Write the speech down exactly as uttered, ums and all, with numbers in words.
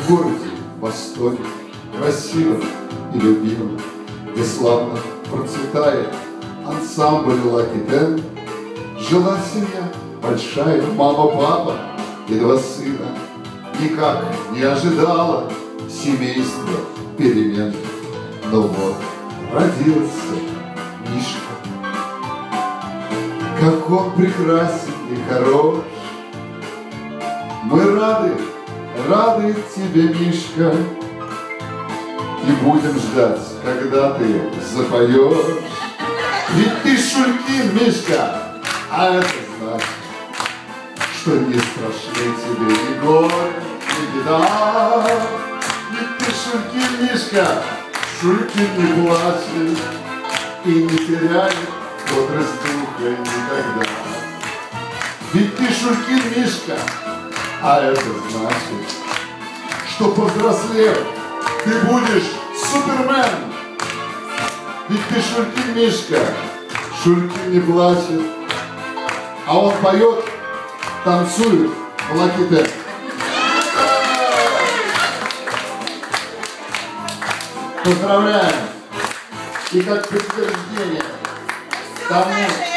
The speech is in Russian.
в городе Бостоне, красивом и любимом, где славно процветает ансамбль Lucky Ten, жила семья большая, мама, папа и два сына. Никак не ожидала семейство перемен, но вот родился Мишка. Как он прекрасен и хорош. Мы рады, рады тебе, Мишка, и будем ждать, когда ты запоешь. Ведь ты Шулькин, Мишка, а это значит, что не страшны тебе ни горе, ни беда. Ведь ты Шулькин, Мишка, Шулькин не плачет и не теряет бодрость духа никогда. Ведь ты Шулькин, Мишка, а это значит, что повзрослев, ты будешь Супермен. Ведь ты Шулькин, Мишка, Шулькин не плачет, а он поет, танцует в Lucky Ten. Поздравляем! И как подтверждение тому,